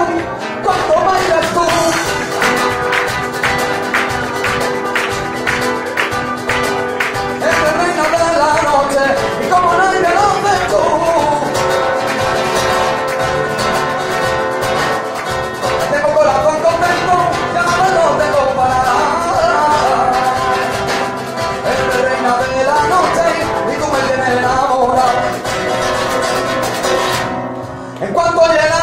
cuando bailas tú. Eres reina de la noche y como nadie lo ves tú. Tengo corazón contento, ya no lo tengo para nada. Eres reina de la noche y tú me tienes enamorado. En cuanto llega